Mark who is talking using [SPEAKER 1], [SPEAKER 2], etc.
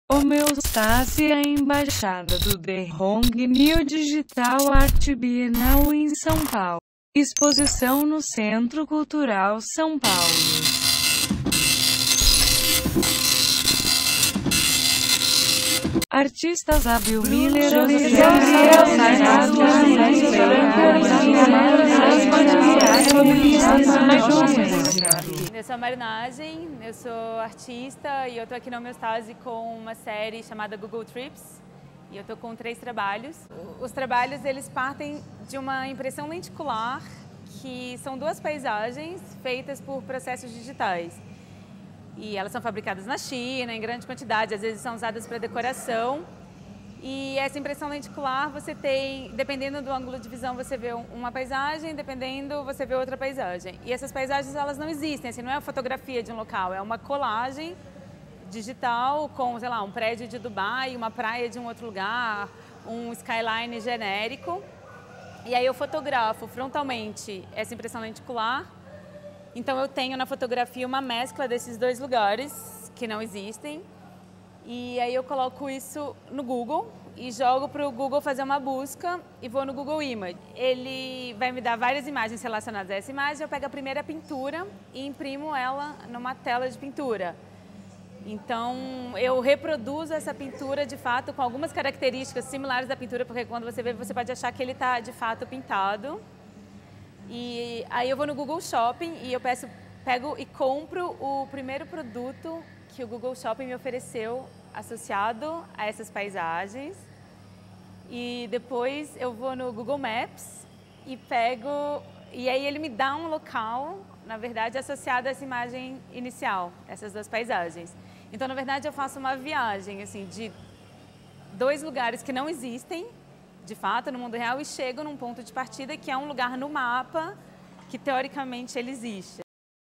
[SPEAKER 1] Homeostase é a embaixada do The Hong New Digital Art Bienal em São Paulo. Exposição no Centro Cultural São Paulo. Artistas Abel Miller,
[SPEAKER 2] Eu sou a Marinagem, eu sou artista e eu tô aqui na Homeostase com uma série chamada Google Trips e eu tô com 3 trabalhos. Os trabalhos eles partem de uma impressão lenticular que são 2 paisagens feitas por processos digitais. E elas são fabricadas na China, em grande quantidade, às vezes são usadas para decoração. E essa impressão lenticular você tem, dependendo do ângulo de visão, você vê uma paisagem, dependendo, você vê outra paisagem. E essas paisagens, elas não existem, assim, não é a fotografia de um local, é uma colagem digital com, sei lá, um prédio de Dubai, uma praia de um outro lugar, um skyline genérico. E aí eu fotografo frontalmente essa impressão lenticular. Então eu tenho na fotografia uma mescla desses 2 lugares que não existem. E aí eu coloco isso no Google e jogo para o Google fazer uma busca e vou no Google Image. Ele vai me dar várias imagens relacionadas a essa imagem, eu pego a primeira pintura e imprimo ela numa tela de pintura. Então eu reproduzo essa pintura de fato com algumas características similares da pintura, porque quando você vê você pode achar que ele está de fato pintado. E aí eu vou no Google Shopping e eu pego e compro o primeiro produto que o Google Shopping me ofereceu associado a essas paisagens. E depois eu vou no Google Maps e e aí ele me dá um local, na verdade, associado a essa imagem inicial, essas 2 paisagens. Então, na verdade, eu faço uma viagem assim, de 2 lugares que não existem, de fato, no mundo real, e chego num ponto de partida que é um lugar no mapa que, teoricamente, ele existe.